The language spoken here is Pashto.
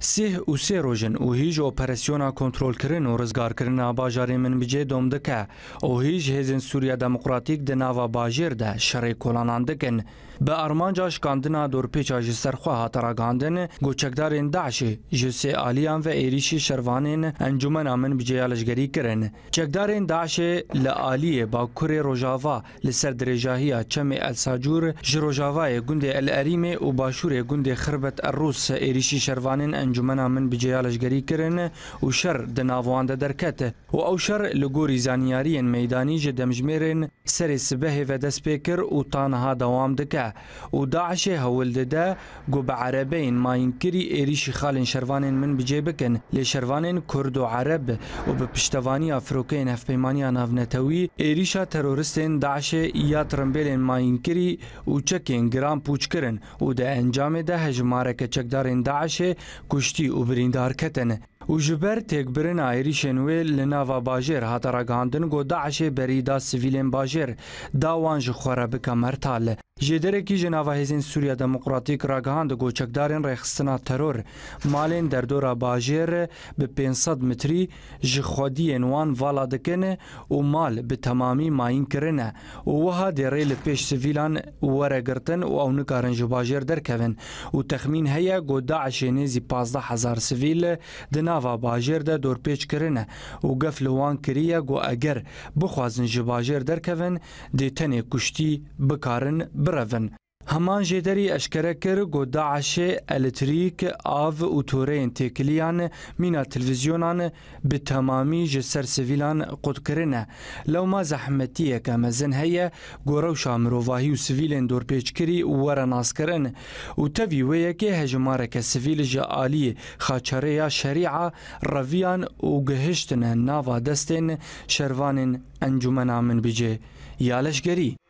سه و سه روژن و هیج اپراسیونا کنترل کرن و رزگار کرن باجاری من بجه دوم دکه و هیج هزین سوریا دموکراتیک دناوا باجر ده شرعی کلانان دکن به ارمانجا شکاندنا دور پیچا جسرخواه هاتراگاندن گوچکدارین داعشی جسی آلیان و ایریشی شروانین انجمن آمن بجه یالشگری کرن چکدارین داعشی لآلیه با کره روژاوا لسر درجاهی چم الساجور جروژاوای گند الاریم و باشور گند خربت الروس ایریشی شروانین انجمن من بجیالشگری کرن و شر دناوان درکت و او شر لگوری زانیارین میدانی جدمجمرین سر سبه و دسپیکر و تانها دوام دکه و داعش هول ده گو بعربین ما ينكري ایریش خالن شروانین من بجی بکن لی شروانین کرد و عرب و به پشتوانی افروکین هفپیمانی نافنتوی ایریشا تروریستین داعش یا ترمبیلین ما ينكري و چکین گرام پوچ کرن و ده انجام ده هجماره که چکدارین داعش کشتی و بریندار کتن و جبر تکبرن ایریشن وی لناوا باجر هاتراگاندن گو داعش بریدا سیویلین باجر داوانج خوره بکا مرتال جدره کی جناوا هزین سوریا دموکراتیک راگاند گو چکدارن ریخستنا ترور مالین در دورا باجر به 500 متری جخودی انوان والا دکنه و مال به تمامی ماین کرنه و وها دیره لپیش سیویلان ورگرتن و او نکارن جو باجر درکوین و تخمین هیا گو داعش نیزی 15,000 سیویل دناوا باجر ده دور پیچ کرنه و گفل وان کریه گو اگر بخوازن جو باجر درکوین دیتنی کشتی بکارن برون همان جدری اشکره کر گو داعش الکتریک آو و تورین تکلیان مینا تلویزیونان به تمامی جسر سویلان قد کرنه لو ما زحمتیه که مزن هیا گو روشا مروواهی و سویلین دور پیچ کری و ورا ناس کرن و تاوی ویه که هجماره که سویل جا آلی خاچره یا شریعه رویان و گهشتن ناوا دستین شروان انجمن آمن بجه یالشگری